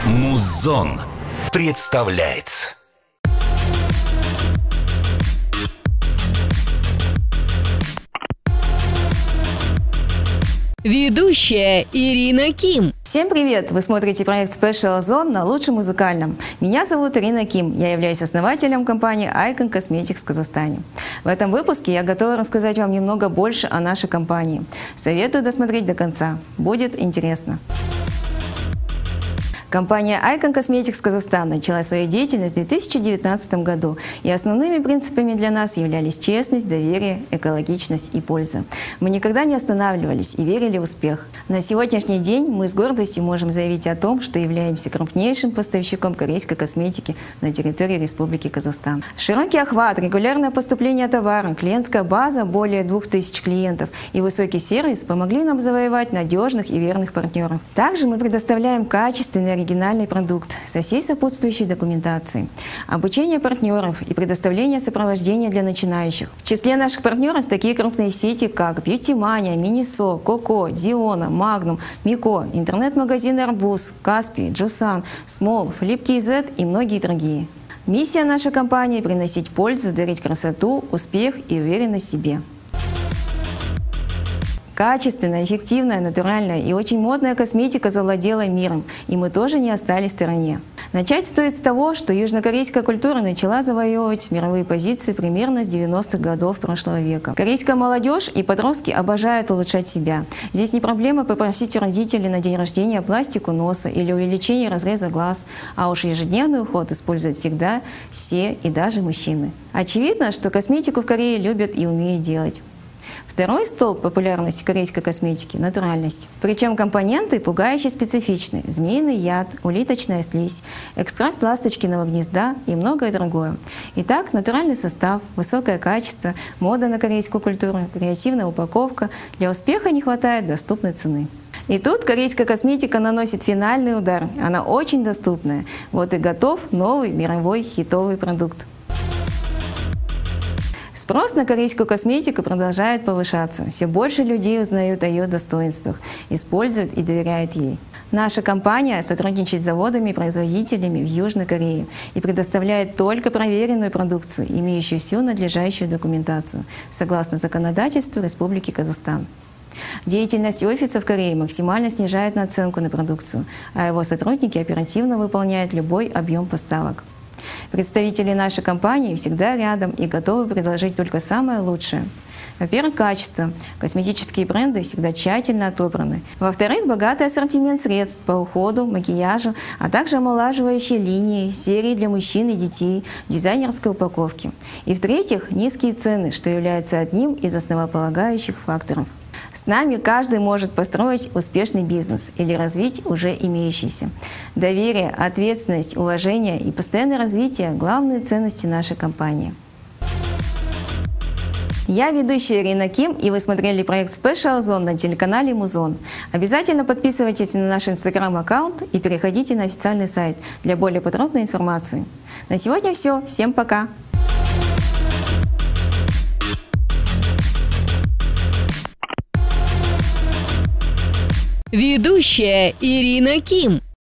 Музон представляет. Ведущая Ирина Ким. Всем привет! Вы смотрите проект Special Zone на Лучшем музыкальном. Меня зовут Ирина Ким. Я являюсь основателем компании Icon Cosmetics в Казахстане. В этом выпуске я готова рассказать вам немного больше о нашей компании. Советую досмотреть до конца. Будет интересно. Компания Icon Cosmetics Казахстан начала свою деятельность в 2019 году, и основными принципами для нас являлись честность, доверие, экологичность и польза. Мы никогда не останавливались и верили в успех. На сегодняшний день мы с гордостью можем заявить о том, что являемся крупнейшим поставщиком корейской косметики на территории Республики Казахстан. Широкий охват, регулярное поступление товара, клиентская база более 2000 клиентов и высокий сервис помогли нам завоевать надежных и верных партнеров. Также мы предоставляем качественный оригинальный продукт со всей сопутствующей документацией, обучение партнеров и предоставление сопровождения для начинающих. В числе наших партнеров такие крупные сети, как Beauty Mania, Miniso, Coco, Diona, Magnum, Miko, интернет-магазины Арбуз, Каспий, Джусан, Small, Flip.kz и многие другие. Миссия нашей компании – приносить пользу, дарить красоту, успех и уверенность в себе. Качественная, эффективная, натуральная и очень модная косметика завладела миром, и мы тоже не остались в стороне. Начать стоит с того, что южнокорейская культура начала завоевывать мировые позиции примерно с 90-х годов прошлого века. Корейская молодежь и подростки обожают улучшать себя. Здесь не проблема попросить у родителей на день рождения пластику носа или увеличение разреза глаз, а уж ежедневный уход используют всегда все и даже мужчины. Очевидно, что косметику в Корее любят и умеют делать. Второй столб популярности корейской косметики – натуральность. Причем компоненты пугающе специфичны – змеиный яд, улиточная слизь, экстракт ласточкиного гнезда и многое другое. Итак, натуральный состав, высокое качество, мода на корейскую культуру, креативная упаковка. Для успеха не хватает доступной цены. И тут корейская косметика наносит финальный удар. Она очень доступная. Вот и готов новый мировой хитовый продукт. Спрос на корейскую косметику продолжает повышаться. Все больше людей узнают о ее достоинствах, используют и доверяют ей. Наша компания сотрудничает с заводами и производителями в Южной Корее и предоставляет только проверенную продукцию, имеющую всю надлежащую документацию, согласно законодательству Республики Казахстан. Деятельность офиса в Корее максимально снижает наценку на продукцию, а его сотрудники оперативно выполняют любой объем поставок. Представители нашей компании всегда рядом и готовы предложить только самое лучшее. Во-первых, качество. Косметические бренды всегда тщательно отобраны. Во-вторых, богатый ассортимент средств по уходу, макияжу, а также омолаживающие линии, серии для мужчин и детей, дизайнерской упаковки. И в-третьих, низкие цены, что является одним из основополагающих факторов. С нами каждый может построить успешный бизнес или развить уже имеющийся. Доверие, ответственность, уважение и постоянное развитие – главные ценности нашей компании. Я ведущая Ирина Ким, и вы смотрели проект Special Zone на телеканале Музон. Обязательно подписывайтесь на наш инстаграм-аккаунт и переходите на официальный сайт для более подробной информации. На сегодня все. Всем пока! Ведущая Ирина Ким.